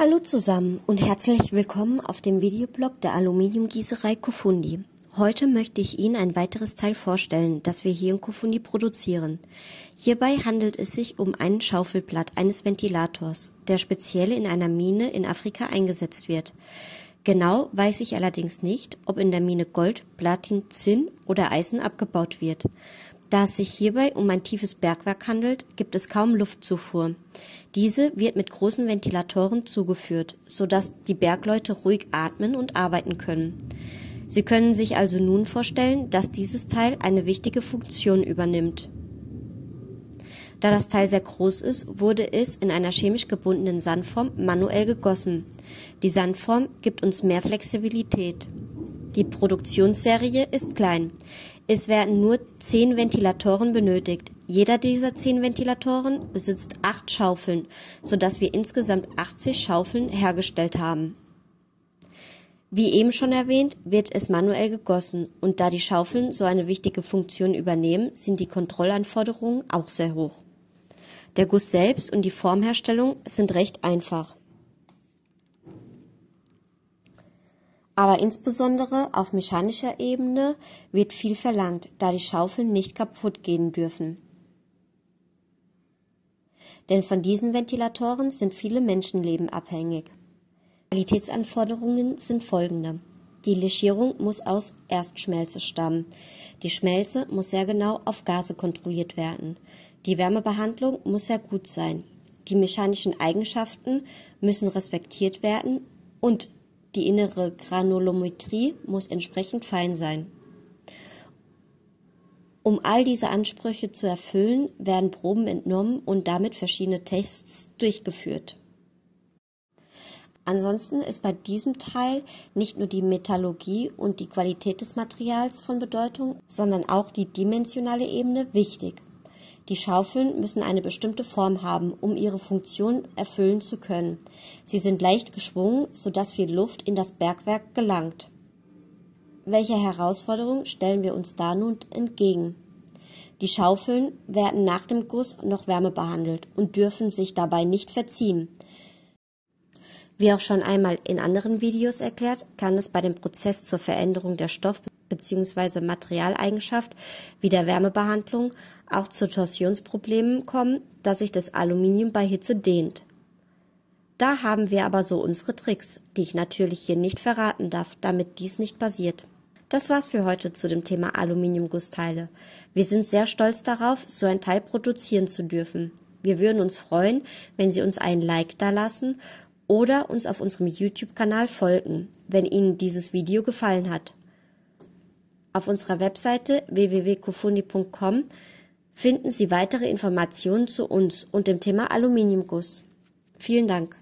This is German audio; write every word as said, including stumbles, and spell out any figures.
Hallo zusammen und herzlich willkommen auf dem Videoblog der Aluminiumgießerei Koufundi. Heute möchte ich Ihnen ein weiteres Teil vorstellen, das wir hier in Koufundi produzieren. Hierbei handelt es sich um ein Schaufelblatt eines Ventilators, der speziell in einer Mine in Afrika eingesetzt wird. Genau weiß ich allerdings nicht, ob in der Mine Gold, Platin, Zinn oder Eisen abgebaut wird. Da es sich hierbei um ein tiefes Bergwerk handelt, gibt es kaum Luftzufuhr. Diese wird mit großen Ventilatoren zugeführt, sodass die Bergleute ruhig atmen und arbeiten können. Sie können sich also nun vorstellen, dass dieses Teil eine wichtige Funktion übernimmt. Da das Teil sehr groß ist, wurde es in einer chemisch gebundenen Sandform manuell gegossen. Die Sandform gibt uns mehr Flexibilität. Die Produktionsserie ist klein. Es werden nur zehn Ventilatoren benötigt. Jeder dieser zehn Ventilatoren besitzt acht Schaufeln, sodass wir insgesamt achtzig Schaufeln hergestellt haben. Wie eben schon erwähnt, wird es manuell gegossen und da die Schaufeln so eine wichtige Funktion übernehmen, sind die Kontrollanforderungen auch sehr hoch. Der Guss selbst und die Formherstellung sind recht einfach. Aber insbesondere auf mechanischer Ebene wird viel verlangt, da die Schaufeln nicht kaputt gehen dürfen. Denn von diesen Ventilatoren sind viele Menschenleben abhängig. Qualitätsanforderungen sind folgende. Die Legierung muss aus Erstschmelze stammen. Die Schmelze muss sehr genau auf Gase kontrolliert werden. Die Wärmebehandlung muss sehr gut sein. Die mechanischen Eigenschaften müssen respektiert werden und die innere Granulometrie muss entsprechend fein sein. Um all diese Ansprüche zu erfüllen, werden Proben entnommen und damit verschiedene Tests durchgeführt. Ansonsten ist bei diesem Teil nicht nur die Metallurgie und die Qualität des Materials von Bedeutung, sondern auch die dimensionale Ebene wichtig. Die Schaufeln müssen eine bestimmte Form haben, um ihre Funktion erfüllen zu können. Sie sind leicht geschwungen, sodass viel Luft in das Bergwerk gelangt. Welche Herausforderungen stellen wir uns da nun entgegen? Die Schaufeln werden nach dem Guss noch wärmebehandelt und dürfen sich dabei nicht verziehen. Wie auch schon einmal in anderen Videos erklärt, kann es bei dem Prozess zur Veränderung der Stoff- bzw. Materialeigenschaft wie der Wärmebehandlung auch zu Torsionsproblemen kommen, da sich das Aluminium bei Hitze dehnt. Da haben wir aber so unsere Tricks, die ich natürlich hier nicht verraten darf, damit dies nicht passiert. Das war's für heute zu dem Thema Aluminiumgussteile. Wir sind sehr stolz darauf, so ein Teil produzieren zu dürfen. Wir würden uns freuen, wenn Sie uns einen Like dalassen oder uns auf unserem YouTube-Kanal folgen, wenn Ihnen dieses Video gefallen hat. Auf unserer Webseite w w w punkt koufundi punkt com finden Sie weitere Informationen zu uns und dem Thema Aluminiumguss. Vielen Dank.